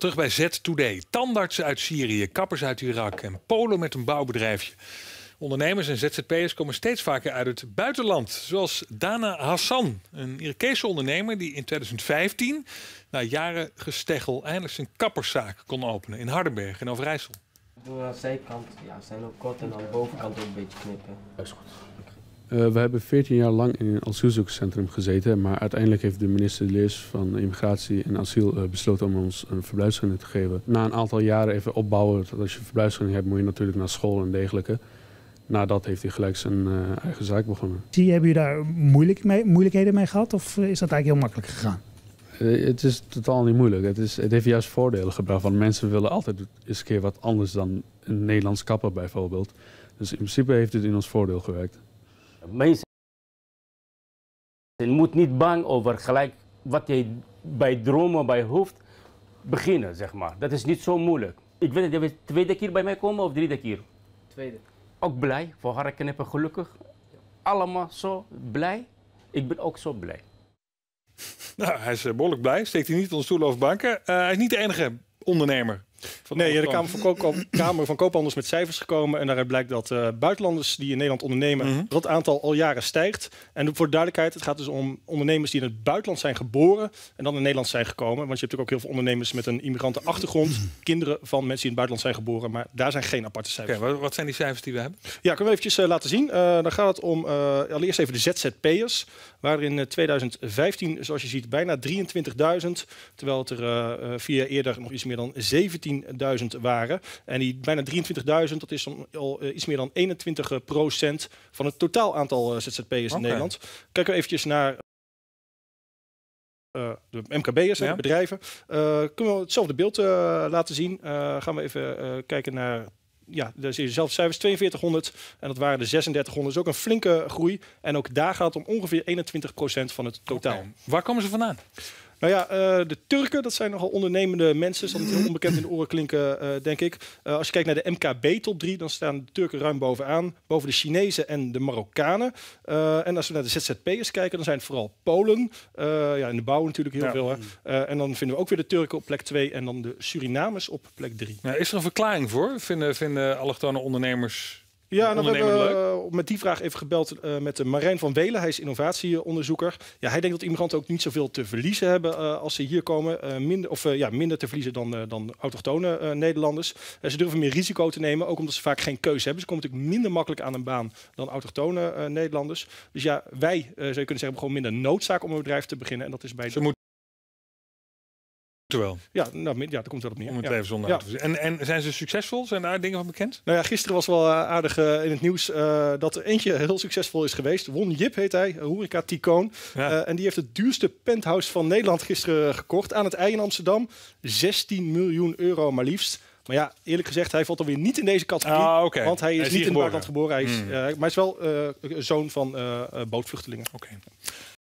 Terug bij Z-Today. Tandartsen uit Syrië, kappers uit Irak en Polen met een bouwbedrijfje. Ondernemers en ZZP'ers komen steeds vaker uit het buitenland. Zoals Dana Hassan, een Irakese ondernemer die in 2015... na jaren gesteggel eindelijk zijn kapperszaak kon openen in Hardenberg in Overijssel. Aan de zijkant, ja, zijn ook kort en aan de bovenkant ook een beetje knippen. Dat is goed. We hebben 14 jaar lang in een asielzoekerscentrum gezeten, maar uiteindelijk heeft de minister Leers van Immigratie en Asiel besloten om ons een verblijfsvergunning te geven. Na een aantal jaren even opbouwen, dat als je een verblijfsvergunning hebt moet je natuurlijk naar school en dergelijke. Na dat heeft hij gelijk zijn eigen zaak begonnen. Hebben jullie daar moeilijkheden mee gehad of is dat eigenlijk heel makkelijk gegaan? Het is totaal niet moeilijk. Het heeft juist voordelen gebracht, want mensen willen altijd eens een keer wat anders dan een Nederlands kapper bijvoorbeeld. Dus in principe heeft het in ons voordeel gewerkt. Mensen moet niet bang over gelijk wat je bij dromen, bij hoofd beginnen, zeg maar. Dat is niet zo moeilijk. Ik weet dat je tweede keer bij mij komen of derde keer? Tweede. Ook blij, voor haar knippen gelukkig. Allemaal zo blij. Ik ben ook zo blij. Nou, hij is behoorlijk blij. Steekt hij niet onder stoelen of banken. Hij is niet de enige ondernemer. Nee, de Kamer van Koophandel is met cijfers gekomen. En daaruit blijkt dat buitenlanders die in Nederland ondernemen, dat aantal al jaren stijgt. En voor de duidelijkheid, het gaat dus om ondernemers die in het buitenland zijn geboren en dan in Nederland zijn gekomen. Want je hebt natuurlijk ook heel veel ondernemers met een immigrantenachtergrond. Kinderen van mensen die in het buitenland zijn geboren. Maar daar zijn geen aparte cijfers. Okay, wat zijn die cijfers die we hebben? Ja, kunnen we eventjes laten zien. Dan gaat het om allereerst even de ZZP'ers. Waar er in 2015, zoals je ziet, bijna 23.000. Terwijl het er 4 jaar eerder nog iets meer dan 17.000 waren. En die bijna 23.000, dat is al iets meer dan 21% van het totaal aantal ZZP'ers in Nederland. Kijken we eventjes naar de MKB'ers, de bedrijven. Kunnen we hetzelfde beeld laten zien. Gaan we even kijken naar... Ja, daar zie je zelf cijfers 4200 en dat waren de 3600. Dat is ook een flinke groei. En ook daar gaat het om ongeveer 21% van het totaal. Okay. Waar komen ze vandaan? Nou ja, de Turken, dat zijn nogal ondernemende mensen. Dat zal niet heel onbekend in de oren klinken, denk ik. Als je kijkt naar de MKB top 3, dan staan de Turken ruim bovenaan. Boven de Chinezen en de Marokkanen. En als we naar de ZZP'ers kijken, dan zijn het vooral Polen. Ja, in de bouw natuurlijk heel veel. Hè. En dan vinden we ook weer de Turken op plek 2 en dan de Surinamers op plek 3. Ja, is er een verklaring voor? Vinden allochtone ondernemers... Ja, nou, we hebben met die vraag even gebeld met Marijn van Welen. Hij is innovatieonderzoeker. Ja, hij denkt dat immigranten ook niet zoveel te verliezen hebben als ze hier komen. Minder te verliezen dan autochtone Nederlanders. Ze durven meer risico te nemen, ook omdat ze vaak geen keuze hebben. Ze komen natuurlijk minder makkelijk aan een baan dan autochtone Nederlanders. Dus ja, wij, zou je kunnen zeggen, hebben gewoon minder noodzaak om een bedrijf te beginnen. En dat is bij Wel. Ja, nou, daar komt het wel op neer. Om het even zonder uit te zien. En zijn ze succesvol? Zijn daar dingen van bekend? Nou ja, gisteren was wel aardig in het nieuws dat er eentje heel succesvol is geweest. Won Jip heet hij, horeca tycoon. Ja. En die heeft het duurste penthouse van Nederland gisteren gekocht aan het IJ in Amsterdam. 16 miljoen euro maar liefst. Maar ja, eerlijk gezegd, hij valt alweer niet in deze categorie. Want hij is niet in het buitenland geboren. Hij is, maar hij is wel zoon van bootvluchtelingen.